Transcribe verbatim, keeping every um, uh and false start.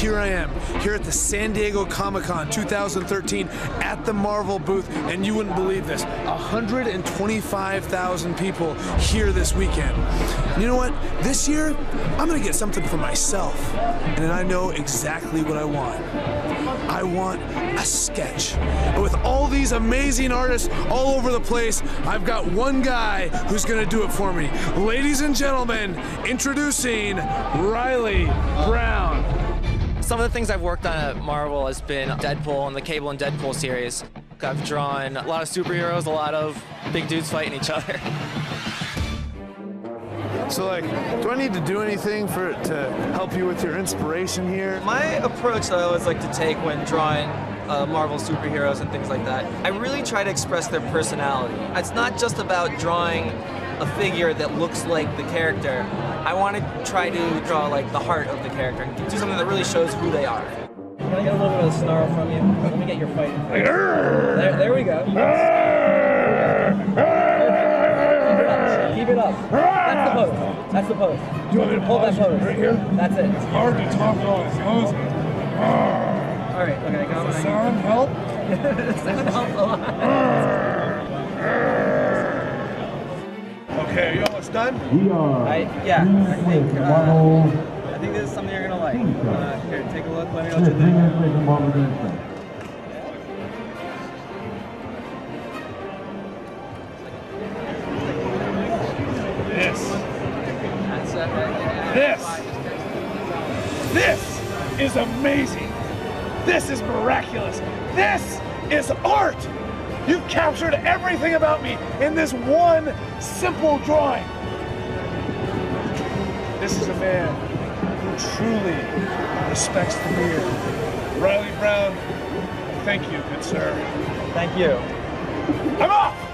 here I am, here at the San Diego ComicCon two thousand thirteen at the Marvel booth, and you wouldn't believe this, one hundred twenty-five thousand people here this weekend. And you know what? This year, I'm gonna get something for myself, and I know exactly what I want. I want a sketch. And with all these amazing artists all over the place, I've got one guy who's gonna do it for me. Ladies and gentlemen, introducing Riley Brown. Some of the things I've worked on at Marvel has been Deadpool and the Cable and Deadpool series. I've drawn a lot of superheroes, a lot of big dudes fighting each other. So, like, do I need to do anything for it to help you with your inspiration here? My approach that I always like to take when drawing uh, Marvel superheroes and things like that, I really try to express their personality. It's not just about drawing a figure that looks like the character. I want to try to draw like the heart of the character and do something that really shows who they are. Can I get a little bit of a snarl from you? Let me get your fighting. There, there we go. Keep it up. That's the pose. That's the pose. Do you want me to hold that pose? Right here? That's it. It's hard to talk while it's posing. All right, okay, go on. Does the sound help? Sound helps a lot. Okay, are you almost done? I, yeah, I think, uh, I think this is something you're going to like. Uh, here, take a look. Let me know what you think. This. That's uh, yeah. This. This is amazing. This is miraculous. This is art. You've captured everything about me in this one simple drawing. This is a man who truly respects the beard. Riley Brown, thank you, good sir. Thank you. I'm off!